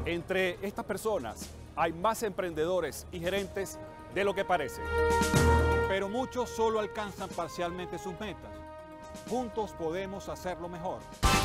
Entre estas personas hay más emprendedores y gerentes de lo que parece. Pero muchos solo alcanzan parcialmente sus metas. Juntos podemos hacerlo mejor.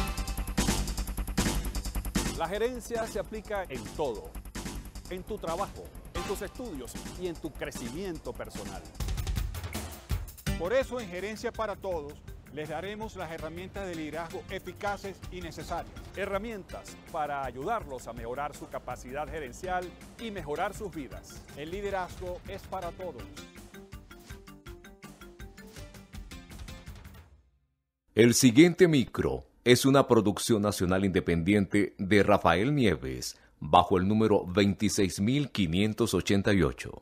La gerencia se aplica en todo, en tu trabajo, en tus estudios y en tu crecimiento personal. Por eso en Gerencia para Todos les daremos las herramientas de liderazgo eficaces y necesarias. Herramientas para ayudarlos a mejorar su capacidad gerencial y mejorar sus vidas. El liderazgo es para todos. El siguiente micro es una producción nacional independiente de Rafael Nieves, bajo el número 26588.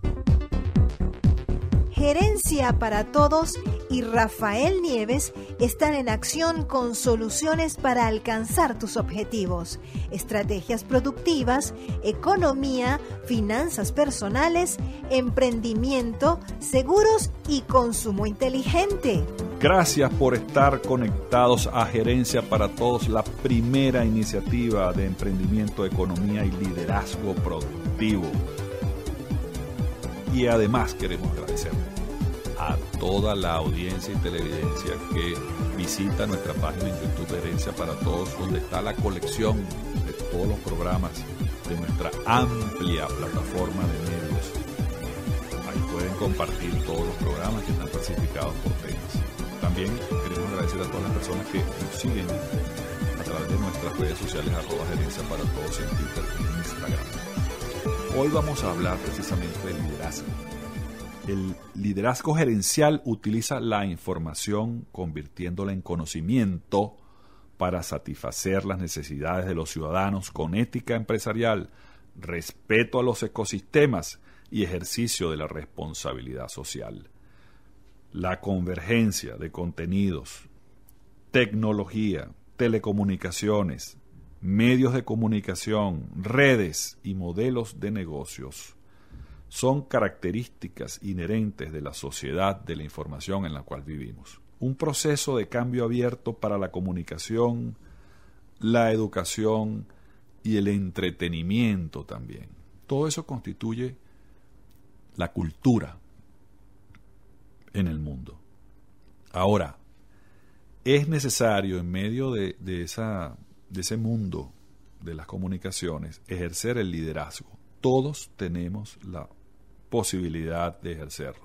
Gerencia para Todos y Rafael Nieves están en acción con soluciones para alcanzar tus objetivos, estrategias productivas, economía, finanzas personales, emprendimiento, seguros y consumo inteligente. Gracias por estar conectados a Gerencia para Todos, la primera iniciativa de emprendimiento, economía y liderazgo productivo. Y además queremos agradecer a toda la audiencia y televidencia que visita nuestra página en YouTube Gerencia para Todos, donde está la colección de todos los programas de nuestra amplia plataforma de medios. Ahí pueden compartir todos los programas que están clasificados por temas. También queremos agradecer a todas las personas que nos siguen a través de nuestras redes sociales @Gerencia para Todos en Twitter y en Instagram. Hoy vamos a hablar precisamente del liderazgo. El liderazgo gerencial utiliza la información convirtiéndola en conocimiento para satisfacer las necesidades de los ciudadanos con ética empresarial, respeto a los ecosistemas y ejercicio de la responsabilidad social. La convergencia de contenidos, tecnología, telecomunicaciones, medios de comunicación, redes y modelos de negocios son características inherentes de la sociedad de la información en la cual vivimos. Un proceso de cambio abierto para la comunicación, la educación y el entretenimiento también. Todo eso constituye la cultura en el mundo. Ahora, es necesario en medio de ese mundo de las comunicaciones ejercer el liderazgo. Todos tenemos la posibilidad de ejercerlo.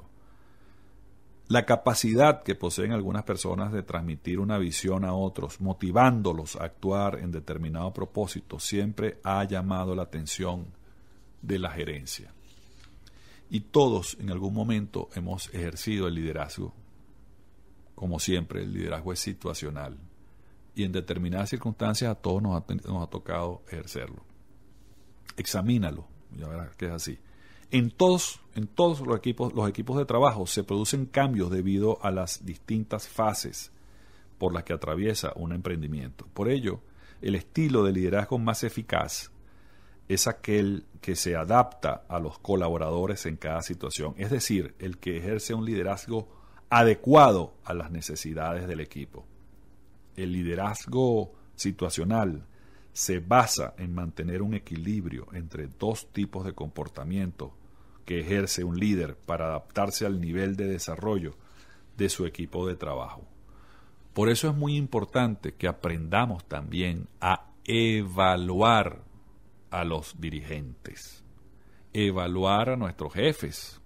La capacidad que poseen algunas personas de transmitir una visión a otros, motivándolos a actuar en determinado propósito, siempre ha llamado la atención de la gerencia. Y todos en algún momento hemos ejercido el liderazgo. Como siempre, el liderazgo es situacional. Y en determinadas circunstancias a todos nos ha tocado ejercerlo. Examínalo, ya verás que es así. En todos los equipos de trabajo se producen cambios debido a las distintas fases por las que atraviesa un emprendimiento. Por ello, el estilo de liderazgo más eficaz es aquel que se adapta a los colaboradores en cada situación, es decir, el que ejerce un liderazgo adecuado a las necesidades del equipo. El liderazgo situacional se basa en mantener un equilibrio entre dos tipos de comportamiento que ejerce un líder para adaptarse al nivel de desarrollo de su equipo de trabajo. Por eso es muy importante que aprendamos también a evaluar a los dirigentes, evaluar a nuestros jefes.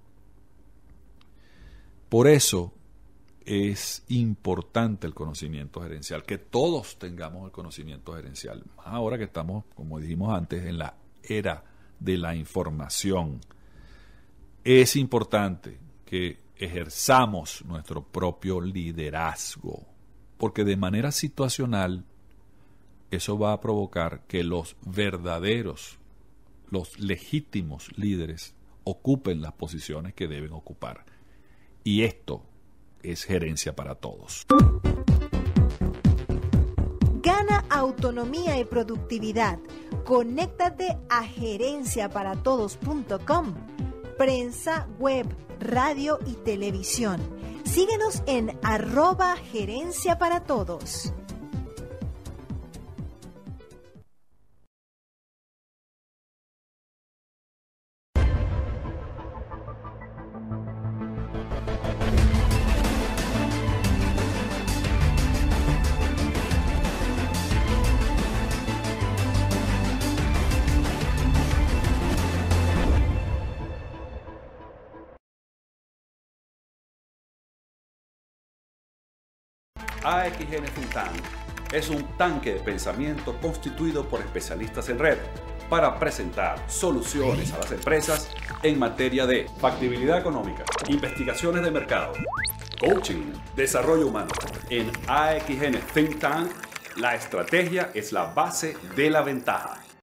Por eso es importante el conocimiento gerencial, que todos tengamos el conocimiento gerencial. Más ahora que estamos, como dijimos antes, en la era de la información. Es importante que ejerzamos nuestro propio liderazgo, porque de manera situacional eso va a provocar que los verdaderos, los legítimos líderes ocupen las posiciones que deben ocupar. Y esto es Gerencia para Todos. Gana autonomía y productividad. Conéctate a gerenciaparatodos.com. Prensa, web, radio y televisión. Síguenos en @gerenciaparatodos. AXN Think Tank es un tanque de pensamiento constituido por especialistas en red para presentar soluciones a las empresas en materia de factibilidad económica, investigaciones de mercado, coaching, desarrollo humano. En AXN Think Tank, la estrategia es la base de la ventaja.